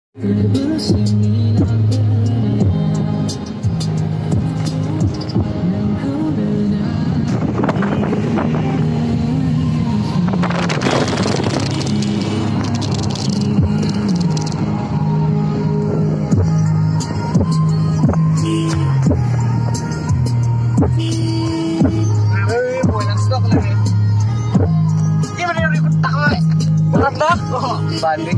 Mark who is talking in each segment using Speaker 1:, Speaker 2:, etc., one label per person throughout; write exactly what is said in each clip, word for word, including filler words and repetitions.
Speaker 1: Balik.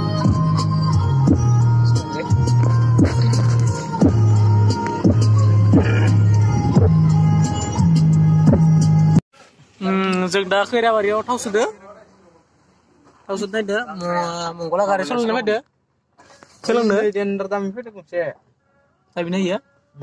Speaker 2: Hmm, जों दा खैराबारियाव थाव सोदो थाव सोदो नायदो मंगला गारि सोलोंनो नायदो सोलोंनो
Speaker 1: जेनदार दामि फैदों गंसे
Speaker 2: दा बिनो होयो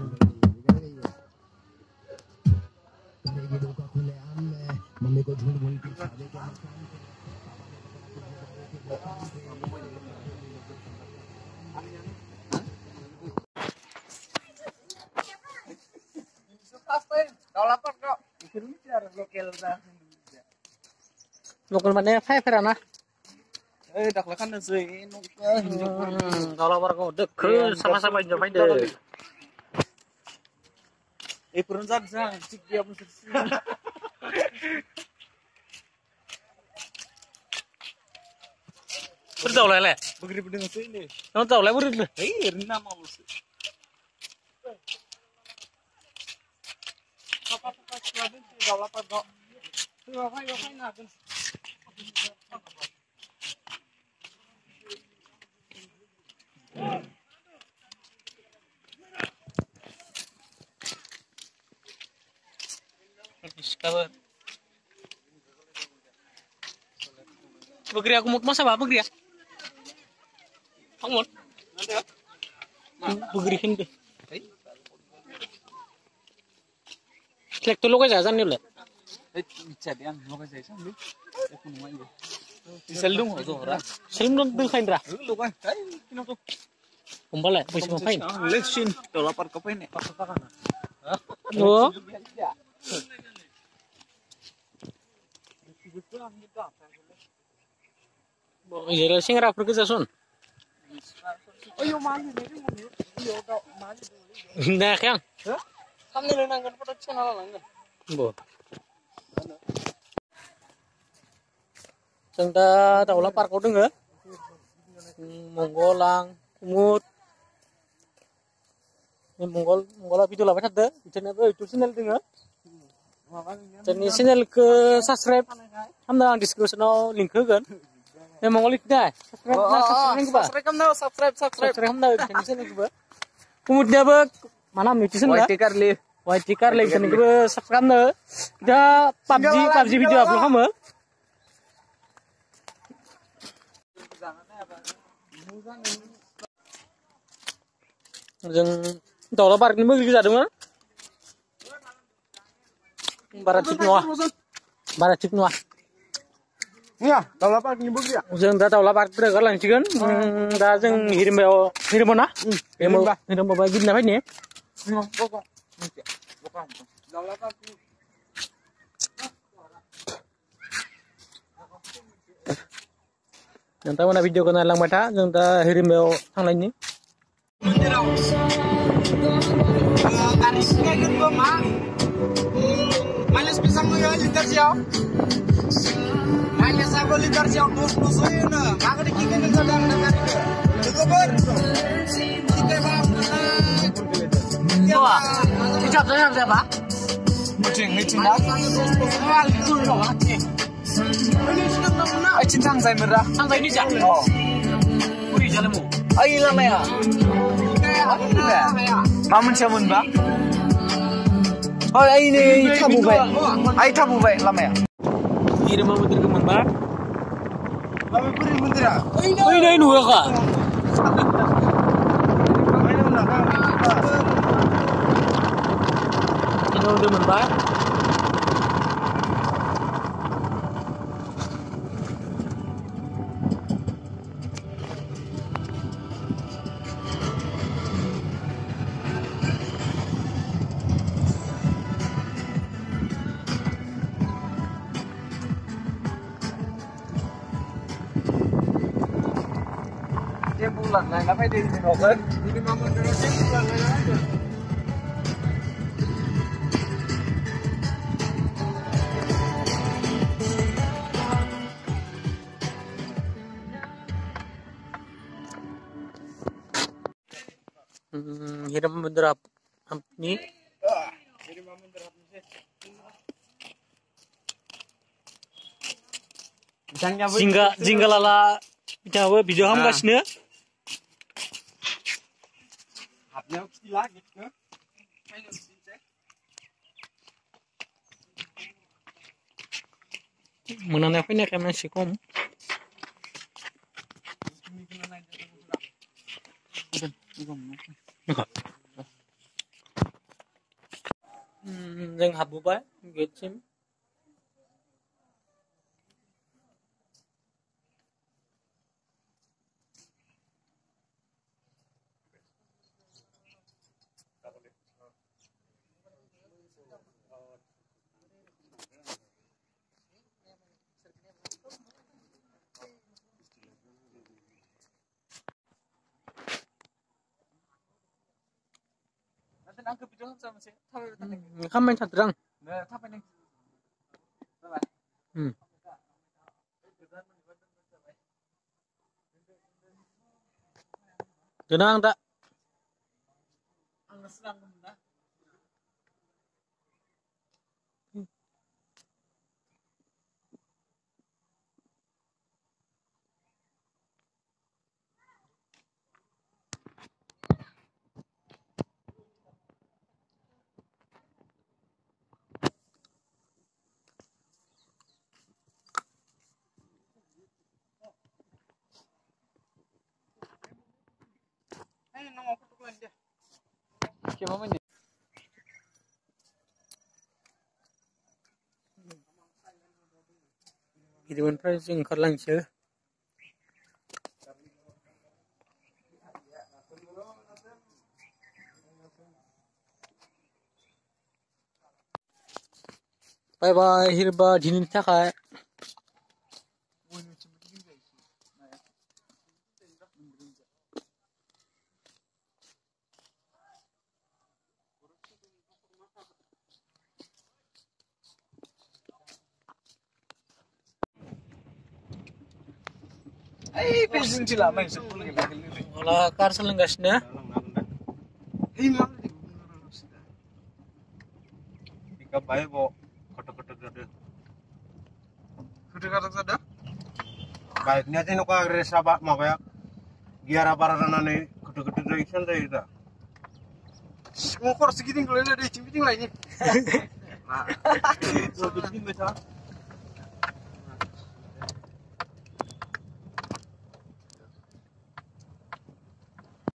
Speaker 2: lokal mana five na
Speaker 1: eh dakla kan sih
Speaker 2: kalau warga deket sama-sama nyoba deh
Speaker 1: eh perunzan sang cik dia pun
Speaker 2: bertahu lele
Speaker 1: begini bedeng sih ini
Speaker 2: kamu tahu lele berita
Speaker 1: eh rina mau sih apa-apa sebabnya tidak lapar kok apa yang nak
Speaker 2: Discover. Begri aku mau masa apa begri ya? Kamu mau?
Speaker 1: Nanti ya?
Speaker 2: Begri hindi. Cek tuh lo kaya jajan nih lah.
Speaker 1: Eh, cadian lo kaya jajan nih. Aku mau aja. Diseldung atau orang?
Speaker 2: Selim dong tuh kain dah.
Speaker 1: Lu kan? Kain, kino tuh.
Speaker 2: Kumpul lah, bisa ngapain?
Speaker 1: Lesin, tuh lapar kapain ya?
Speaker 2: Oh. Iya, sih ngerap kerja son.
Speaker 1: Oh, yo mandi nih, yo tau mandi.
Speaker 2: Nah, kan?
Speaker 1: Kamu nih nanggan pada channel nanggan.
Speaker 2: Bo. Sengta tahu lah park udah nggak? Monggolang, kumut. Ini Monggol, Monggol video lah macam tu. Channel tu YouTube channel tu nggak? Channel channel ke subscribe. Hamda description link kan? Yang Monggol itu dah. Subscribe, subscribe ke apa?
Speaker 1: Subscribe kamu subscribe, subscribe.
Speaker 2: Subscribe hamda channel channel ke apa? Kumutnya apa? Mana YouTube channel?
Speaker 1: White Carly.
Speaker 2: White Carly channel ke apa? Subscribe hamda. Dah P U B G, P U B G video upload kamu? Jeng tahu lah park ni mungkin kita ada mana? Barat cip nuah, barat cip nuah.
Speaker 1: Ya, tahu lah park ni bukan ya?
Speaker 2: Jeng dah tahu lah park berapa lang cikan? Dah jeng hirim bawa, hirim mana? Hirim bawa, hirim bawa gini apa ni?
Speaker 1: Bukan, bukan. Tahu lah park.
Speaker 2: Yang tahu mana video kena lang mata, jeng dah hirim bawa sang lain ni.
Speaker 1: Kanisnya kan gua mah. Malas pisang mo yung liter siya. Malas ako liter siya dos dos yun na. Maka dikikin ng sadang na kanina. Ito ber. Kita ba?
Speaker 2: Bawa. Ijab saya siapa?
Speaker 1: Mucing, mucing dah. Soal itu loh. Ini sudah tahu na. Ay cintang saya merah.
Speaker 2: Sang ini siapa?
Speaker 1: Oh.
Speaker 2: Uri jalanmu.
Speaker 1: Ay lang ya. Mamun siamun ba? Oh, ini tabu baik. Ay tabu baik lama ya.
Speaker 2: Hirim bawa menteri keman ba?
Speaker 1: Kami puri menteri.
Speaker 2: Oh ini ini dua kak. Ini udah menba.
Speaker 1: Dia bulan này nó phải đi thì một lên đi mà mình nó chết bulan này đó.
Speaker 2: Hmm, hiram benderap ni. Jingga jingga lala jawa video ham gasnya.
Speaker 1: Hapnya gila gitu.
Speaker 2: Mengenai apa ini kayak masih kom. Hmm, yang habu ba, getsim.
Speaker 1: Angkat video sama sih.
Speaker 2: Kan main cadrang.
Speaker 1: Nah, apa nih?
Speaker 2: Hmm. Tenang tak?
Speaker 1: Ang senang na.
Speaker 2: Gideon Price ओंखारलांसै bye bye हिरबा दिनैनि थाखाय
Speaker 1: Eh, bensin sila main sepuluh lagi lagi.
Speaker 2: Malah kar selenggasnya.
Speaker 1: Hingga Ika bae bo kotak-kotak ada. Kotak-kotak ada? Baiknya sih nuka resa pak mau ya. Giara parana nih kotak-kotak dari sana dari dah. Ngokor segitu kalau ada cimpiting lainnya. Nah, so begini macam.